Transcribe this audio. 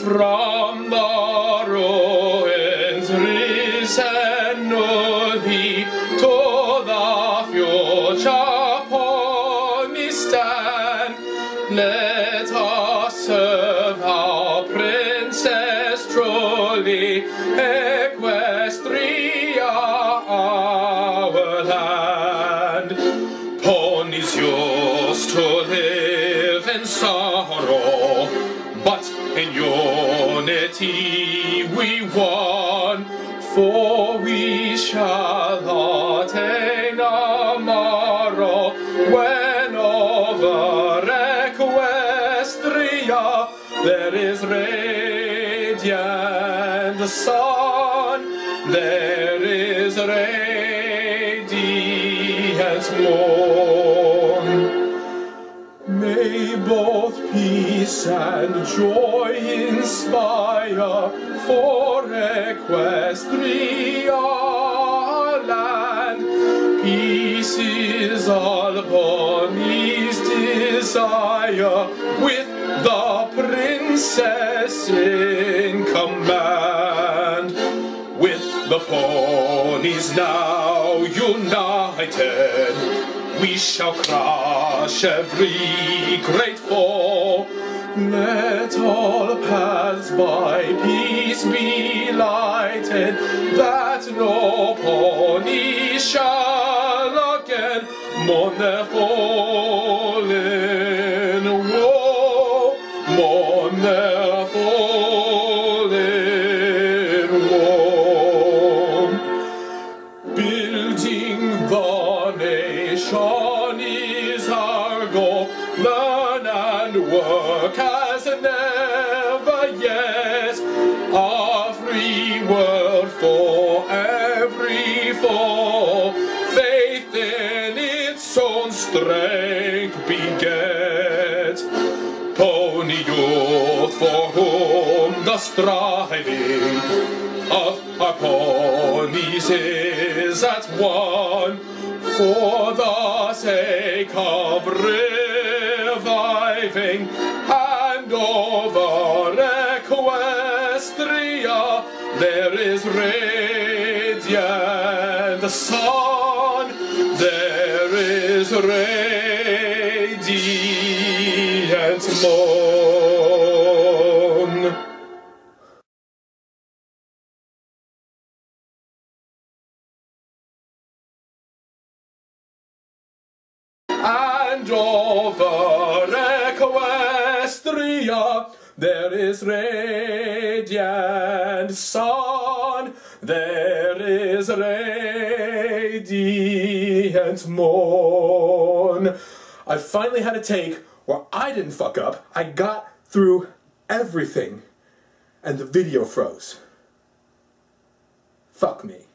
From the ruins risen newly to the future pony stand. Let us serve our princess truly, Equestria our land. Ponies used to live in sorrow, but in unity we won, for we shall attain a morrow when over Equestria there is radiant sun, there is radiant moon. May both peace and joy inspire for Equestria land. Peace is all ponies desire, with the princess in command. With the ponies now united, we shall crush every great foe. Let all paths by peace be lighted, that no pony shall again mourn their fallen woe, mourn their fallen woe. Building the nation is our goal. Learn and work as never yet. A free world for every foe. Faith in its own strength beget. Pony youth for whom the striving of our ponies is at one, for the sake of reviving and over Equestria there is radiant sun, there is radiant moon. And over Equestria there is radiant sun, there is radiant moon. I finally had a take where I didn't fuck up. I got through everything and the video froze. Fuck me.